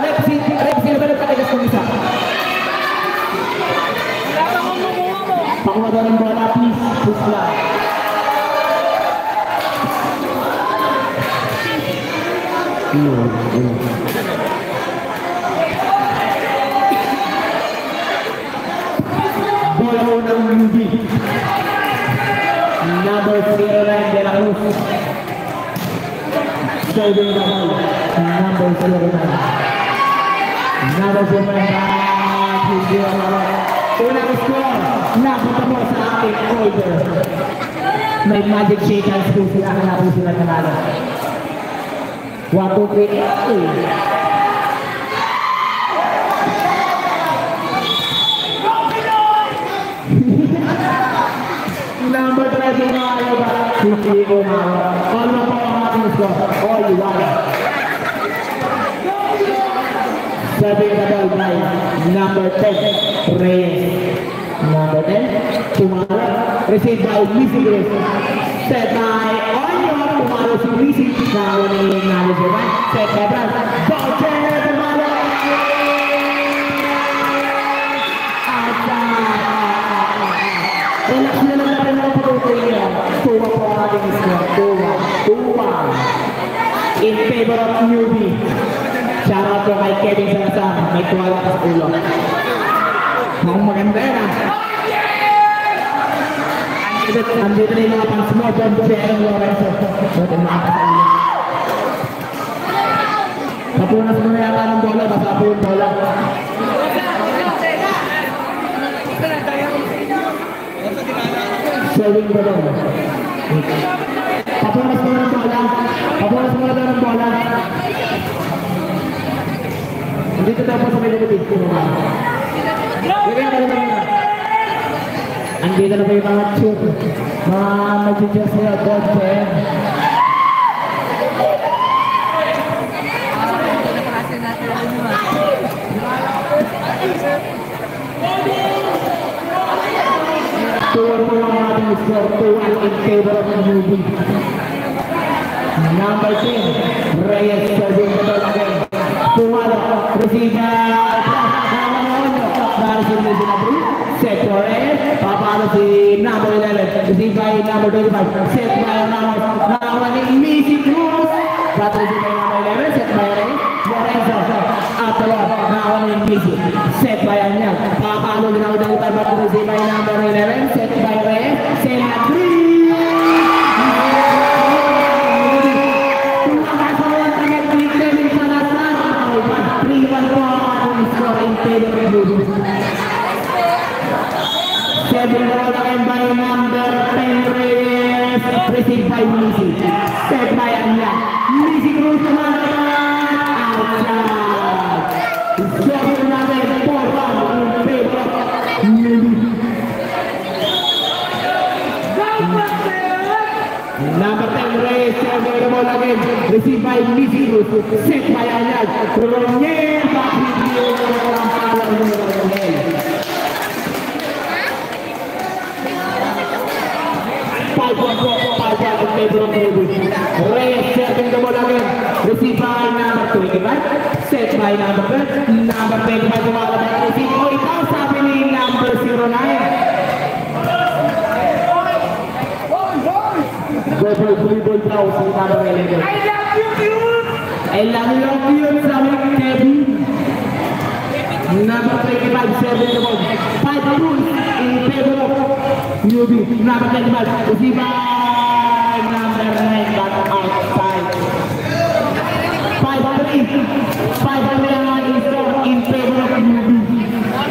Sino ba nagkatigas kong isa? Pakuha daw ng bola, please. Please lang. Bola unang UB. Number 09 De La Cruz. Serving the ball. Number 09. Number 09. Unang score. Nakita mo sa ating order. May magic shake hands po sila. Hanapin sila nanalo. 1, 2, 3, 8. Number 13 na ayaw ba? Hindi ko na. All na po ang ating score. All you want. Serving the ball by number 10, Reyes. Number 10, Tumalo. Received by Missy Grace. Set by Onyo. Tumalo si Missy. Now when he acknowledges the right. Set by Brad. Ball chair. Tumalo. Relax na lang natin ang patuloy niya. Tuwa po ang ating score. Tuwa. In favor of newbie. Shout out to kay Kevin Salazar. May tuwala sa ulo. Mukhang maganda yan ah. Andito na yung mga pang small bomb si Aaron Lorenzo. Buti makaka sa ulo. Kapunas mo na yata ng bola. Basta po yung bola. Showing the ball. Kapunas mo na ng bola. Kapunas mo na ng bola. Dito tayo po sa may lumipit. Andito na po yung mga shoot. Mga mag-suggest nila. God damn. Tuwan po yung ating score. Tuwan in favor of the movie. Number 10, Reyes serving the ball again. Tumalo, receive set for Reyes. Papalo si number 11. Receive by number 25. Set by number Missy Cruz. That receive by number 11. Set by Reyes. Lorenzo. After all, now Missy. Set by Anyang. Papalo si number 25. Receive by number 11. Set by Reyes. Set by 3. Serving the ball again by number 10 Reyes. Received by Missy. Set by Anya. Missy Cruz naman. Outside. Serving natin 4-1 in favor of Missy. Number 10 Reyes. Serving the ball again. Received by Missy Cruz. Set by Anya. Ronel. Reyes serving the ball again. Received by number 25. Set by number 10. Number 25 lumalabas. Receive ko ikaw. Sabi ni number 09. Go for free ball daw si number 11. I love you, dude! I love you, sabi ni Kevin. Number 25 serving the ball. 5 rules in favor of newbie. Number 25. Receive by number 9 but outside. 5-3. 5-3 is in favor of newbie.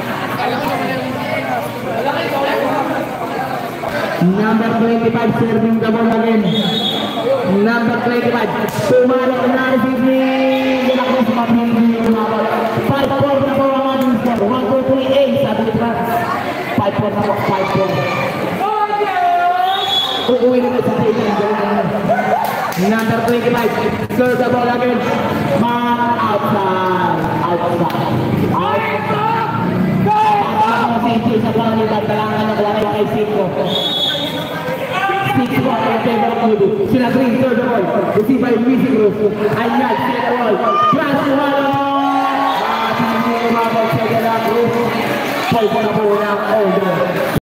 Number 25 serving the ball again. Number 25. Tumalo na receiving. De La Cruz mapindi yung mga ball. 5-4 na po ang ating score. 1-2-3-8 sabi ni Franz. 5-4 na po. 5-4. Uuwi na sa atin. Number 25. Serve the ball again. Man outside. Outside. Outside. Ang safety sa pangalan. Talangan na kaya kay Cinco. 6-1 in favor of Nudu. Sila Green. Serve the ball. Receive by Missy Cruz. Ayan. Set the ball. Franz Tumalo. Poi buona buona